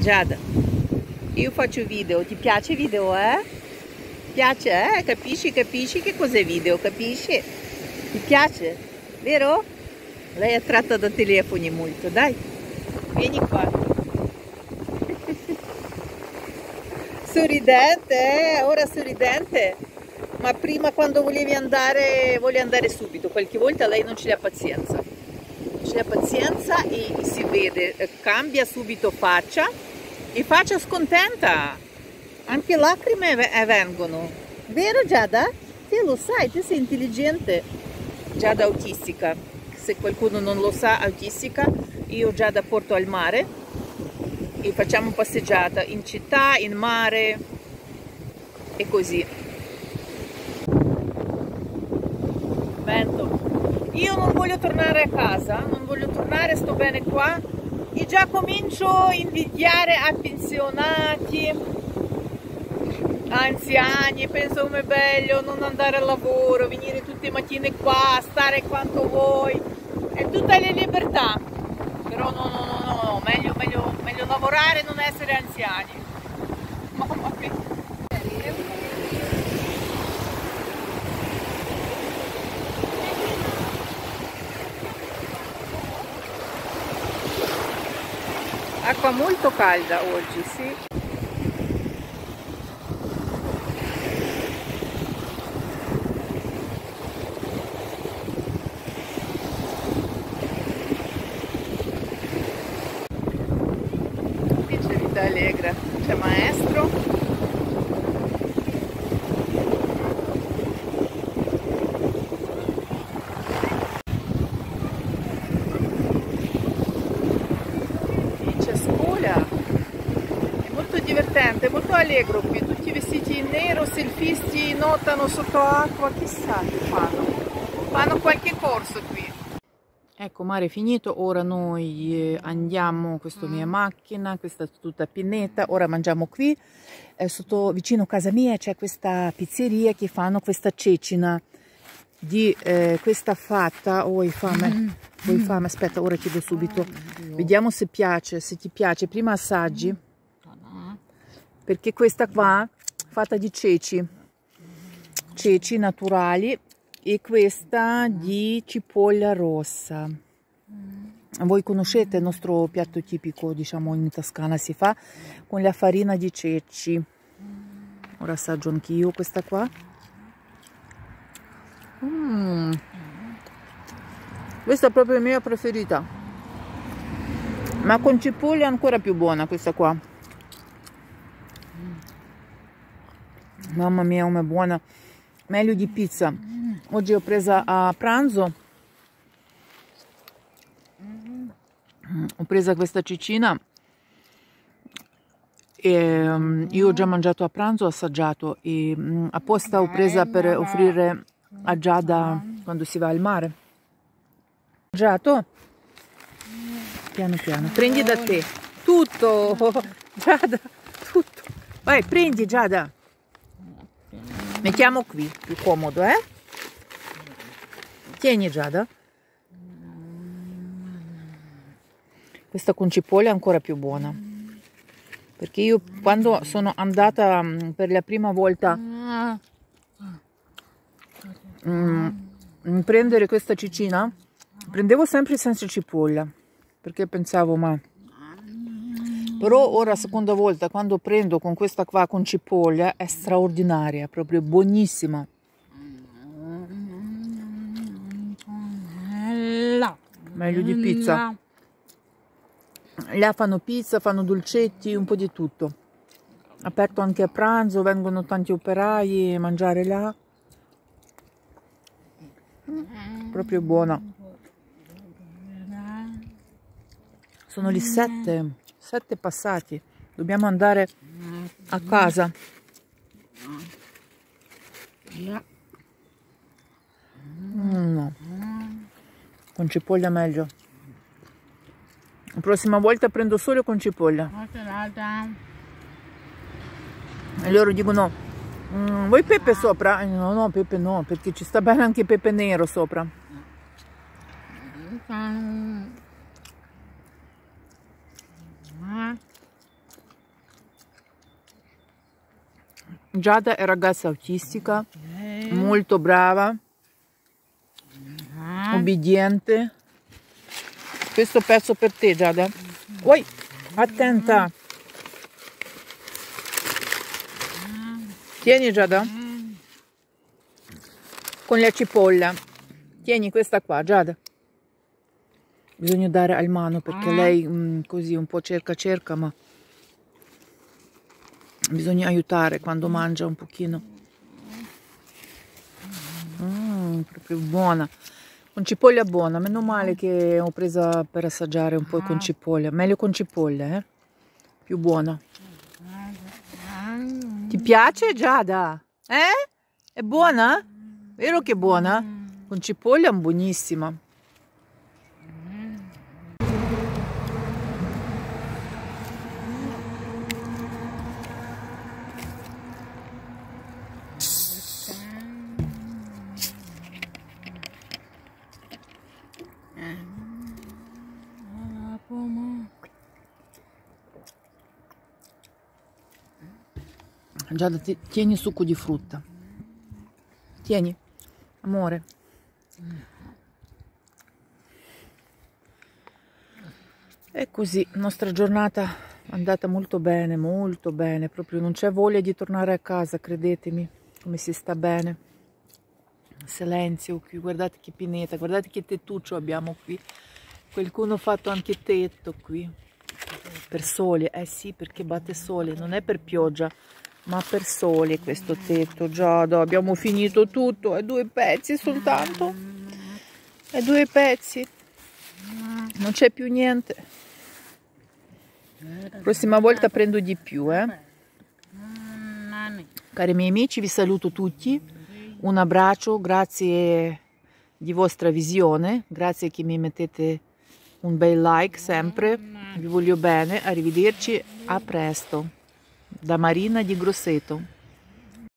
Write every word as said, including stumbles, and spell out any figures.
Giada, io faccio video, ti piace video, eh? Piace, eh? Capisci, capisci che cos'è video, capisci? Ti piace, vero? Lei è tratta da telefoni molto, dai, vieni qua. Sorridente, eh? Ora sorridente, ma prima quando volevi andare, volevi andare subito, qualche volta lei non ce l'ha pazienza. Non ce l'ha pazienza e si vede, cambia subito faccia e faccia scontenta, anche lacrime vengono, vero Giada? Te lo sai, te sei intelligente. Giada autistica, se qualcuno non lo sa, autistica, io Giada porto al mare e facciamo passeggiata in città, in mare e così. Vento. Io non voglio tornare a casa, non voglio tornare, sto bene qua e già comincio a invidiare a pensionati, anziani, penso come è bello non andare al lavoro, venire tutte le mattine qua, stare quanto vuoi, è tutta la libertà, però no, no, no, no, no. Meglio, meglio, meglio lavorare e non essere anziani. Mamma mia. Acqua molto calda oggi, sì. Qui c'è vita allegra, c'è maestro. Divertente, molto allegro qui, tutti vestiti in nero, selfisti, nuotano sotto acqua, chissà che fanno, fanno qualche corso qui. Ecco, mare è finito, ora noi andiamo, questa è la mia macchina, questa è tutta pineta, ora mangiamo qui, eh, sotto, vicino a casa mia c'è questa pizzeria che fanno questa cecina di eh, questa fatta, oh, hai fame, oh, hai fame, aspetta, ora chiedo subito, vediamo se piace, se ti piace, prima assaggi. Perché questa qua fatta di ceci, ceci naturali e questa di cipolla rossa. Voi conoscete il nostro piatto tipico, diciamo in Toscana si fa con la farina di ceci. Ora assaggio anch'io questa qua. Mm. Questa è proprio la mia preferita, ma con cipolla è ancora più buona questa qua. Mamma mia, come buona, meglio di pizza. Oggi ho presa a pranzo, ho presa questa cecina e um, io ho già mangiato a pranzo, ho assaggiato e um, apposta ho presa per offrire a Giada quando si va al mare. Mangiato? Piano piano, prendi da te tutto, Giada, tutto. Vai, prendi Giada. Mettiamo qui, più comodo, eh? Tieni Giada. Questa con cipolla è ancora più buona. Perché io quando sono andata per la prima volta mm, a prendere questa cecina, prendevo sempre senza cipolla. Perché pensavo, ma... Però ora, seconda volta, quando prendo con questa qua con cipolla, è straordinaria, proprio buonissima. Meglio di pizza. Là fanno pizza, fanno dolcetti, un po' di tutto. Aperto anche a pranzo, vengono tanti operai a mangiare là. Proprio buona. Sono le sette. Sette passati, dobbiamo andare a casa. Mm, no. Con cipolla meglio. La prossima volta prendo solo con cipolla. E loro dicono, mm, vuoi pepe sopra? No, no, pepe no, perché ci sta bene anche pepe nero sopra. Giada è ragazza autistica, molto brava, obbediente. Questo pezzo per te, Giada. Ui, attenta. Tieni, Giada. Con la cipolla. Tieni questa qua, Giada. Bisogna dare al mano perché lei mh, così un po' cerca cerca, ma bisogna aiutare quando mangia un pochino. Mm, proprio buona. Con cipoglia buona, meno male che ho presa per assaggiare un po' con cipoglia. Meglio con cipoglia, eh? Più buona. Ti piace, Giada? Eh? È buona? Vero che è buona? Con cipoglia è buonissima. Giada, tieni succo di frutta. Tieni, amore. E così, la nostra giornata è andata molto bene, molto bene. Proprio non c'è voglia di tornare a casa, credetemi, come si sta bene. Silenzio qui, guardate che pineta, guardate che tettuccio abbiamo qui. Qualcuno ha fatto anche tetto qui. Per sole, eh sì, perché batte sole, non è per pioggia, ma per sole questo tetto. Giada, abbiamo finito tutto, è due pezzi soltanto, è due pezzi, non c'è più niente. Prossima volta prendo di più, eh. Cari miei amici, vi saluto tutti, un abbraccio, grazie di vostra visione, grazie che mi mettete un bel like sempre, vi voglio bene, arrivederci, a presto. Da Marina di Grosseto.